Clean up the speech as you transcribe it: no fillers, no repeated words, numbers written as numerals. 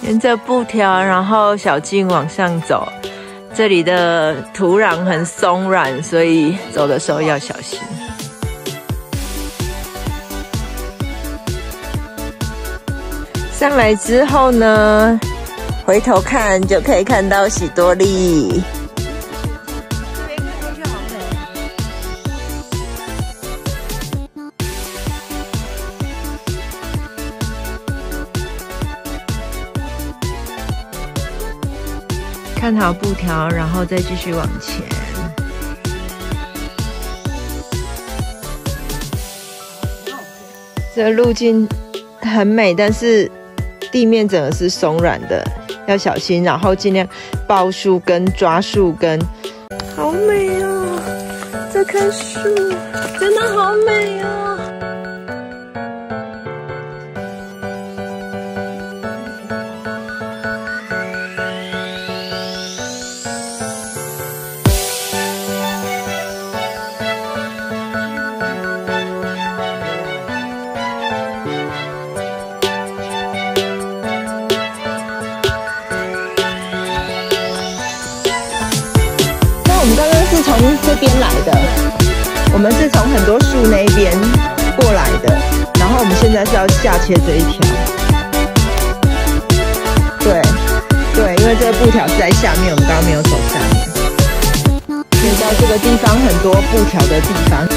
沿着布条，然后小径往上走。这里的土壤很松软，所以走的时候要小心。上来之后呢，回头看就可以看到喜多利。看好布条，然后再继续往前。这路径很美，但是地面整个是松软的，要小心，然后尽量抱树根、抓树根。好美哦，这棵树真的好美哦。我们刚刚是从这边来的，我们是从很多树那边过来的，然后我们现在是要下切这一条。对，因为这个布条是在下面，我们刚刚没有走下面。可以到这个地方很多布条的地方。